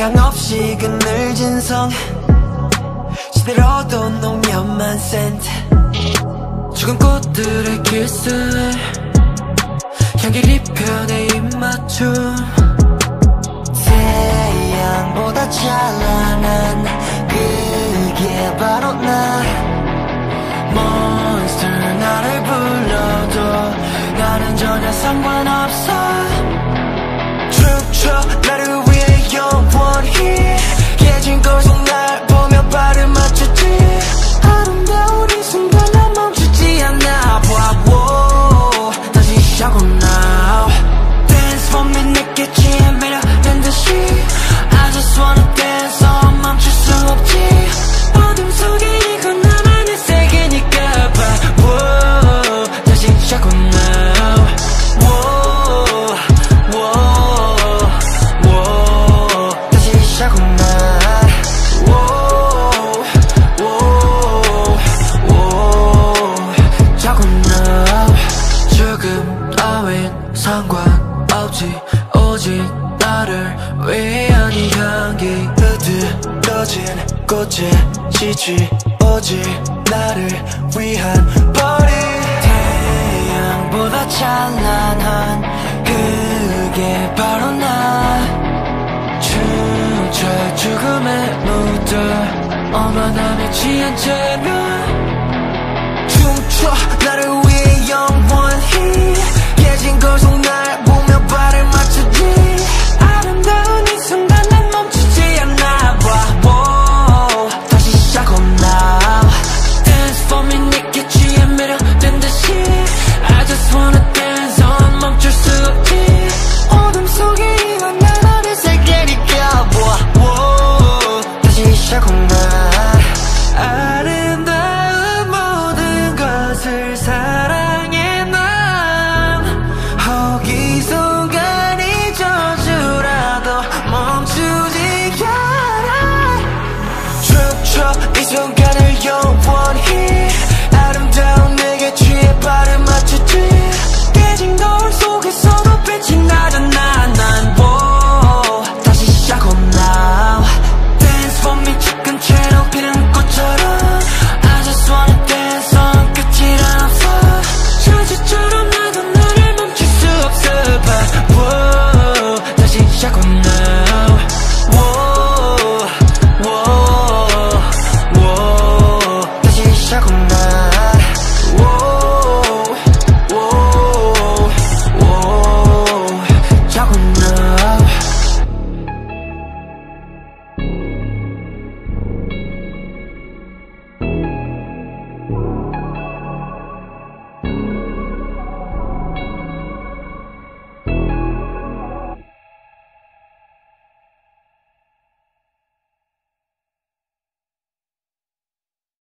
화장 없이 그늘진 성 시들어도 농염한 센트 죽은 꽃들의 키스에 향기를 입혀 내 입맞춤 태양보다 찬란한 그게 바로 나 몬스터 나를 불러도 나는 전혀 상관없어 춤춰 나를 위해 영원히 깨진 곳은 날 보며 발을 맞추지 아름다운 이 순간 난 멈추지 않아 wow, 다시 Chaconne now Dance for me 느꼈지 매력된 듯이 I just wanna dance 멈출 수 없지 어둠 속에 이건 나만의 세계니까 봐 wow, 다시 Chaconne now wow, wow, wow, 다시 Chaconne wow, wow, wow, Chaconne 죽음 따윈 상관없지 오직 나를 위한 이 향기 흐드러진 꽃에 지치 오직 나를 위한 버리 태양보다 찬란한 그게 바로 나 춤춰 죽음에 묻어 어머나며 취한 채로 춤춰 나를 위해 영원히 깨진 걸 속